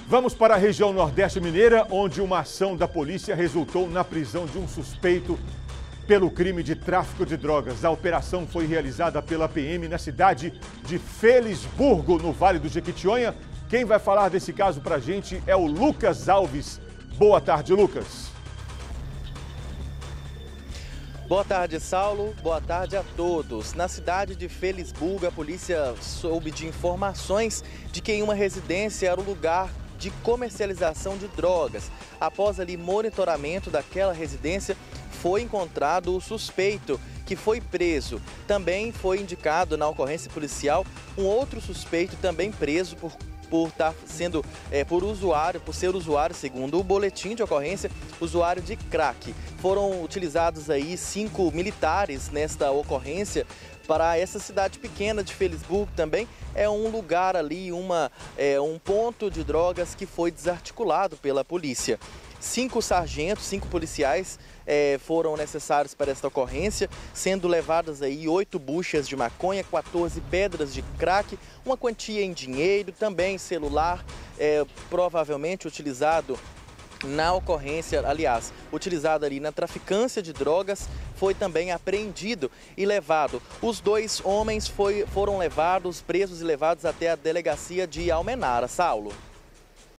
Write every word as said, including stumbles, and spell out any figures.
Vamos para a região Nordeste Mineira, onde uma ação da polícia resultou na prisão de um suspeito pelo crime de tráfico de drogas. A operação foi realizada pela P M na cidade de Felisburgo, no Vale do Jequitinhonha. Quem vai falar desse caso para a gente é o Lucas Alves. Boa tarde, Lucas. Boa tarde, Saulo. Boa tarde a todos. Na cidade de Felisburgo, a polícia soube de informações de que em uma residência era o lugar de comercialização de drogas. Após ali monitoramento daquela residência, foi encontrado o suspeito, que foi preso. Também foi indicado na ocorrência policial um outro suspeito também preso por por estar sendo é, por usuário, por ser usuário, segundo o boletim de ocorrência, usuário de crack. Foram utilizados aí cinco militares nesta ocorrência. Para essa cidade pequena de Felisburgo também é um lugar ali, uma, é, um ponto de drogas que foi desarticulado pela polícia. Cinco sargentos, cinco policiais é, foram necessários para esta ocorrência, sendo levadas aí oito buchas de maconha, quatorze pedras de crack, uma quantia em dinheiro, também celular, é, provavelmente utilizado na ocorrência, aliás, utilizado ali na traficância de drogas, foi também apreendido e levado. Os dois homens foi, foram levados, presos e levados até a delegacia de Almenara. Saulo.